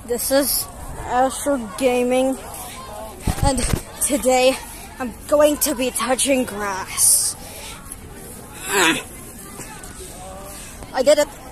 This is Astro Gaming, and today I'm going to be touching grass. I did it.